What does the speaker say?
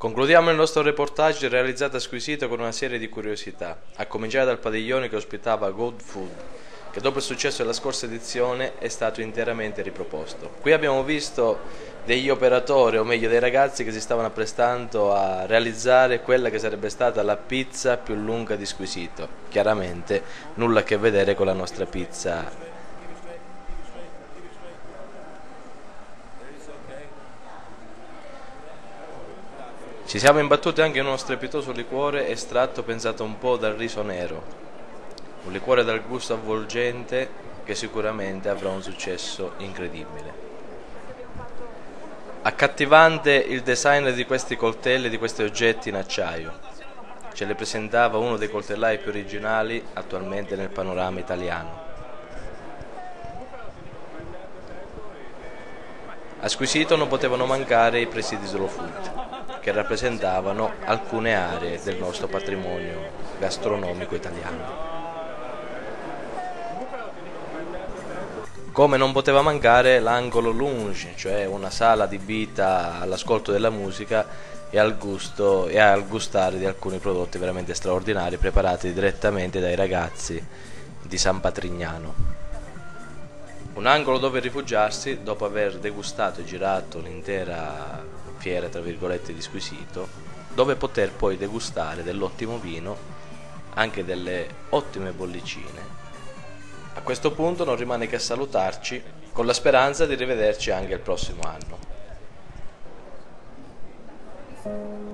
Concludiamo il nostro reportage realizzato a Squisito con una serie di curiosità, a cominciare dal padiglione che ospitava Good Food, che dopo il successo della scorsa edizione è stato interamente riproposto. Qui abbiamo visto degli operatori, o meglio dei ragazzi che si stavano apprestando a realizzare quella che sarebbe stata la pizza più lunga di Squisito. Chiaramente nulla a che vedere con la nostra pizza. Ci siamo imbattuti anche in uno strepitoso liquore estratto pensato un po' dal riso nero, un liquore dal gusto avvolgente che sicuramente avrà un successo incredibile. Accattivante il design di questi coltelli, di questi oggetti in acciaio. Ce le presentava uno dei coltellai più originali attualmente nel panorama italiano. A Squisito non potevano mancare i presidi Slow Food, che rappresentavano alcune aree del nostro patrimonio gastronomico italiano. Come non poteva mancare l'angolo lounge, cioè una sala adibita all'ascolto della musica e al gusto e al gustare di alcuni prodotti veramente straordinari preparati direttamente dai ragazzi di San Patrignano. Un angolo dove rifugiarsi dopo aver degustato e girato l'intera fiera, tra virgolette, di Squisito, dove poter poi degustare dell'ottimo vino, anche delle ottime bollicine. A questo punto non rimane che salutarci con la speranza di rivederci anche il prossimo anno.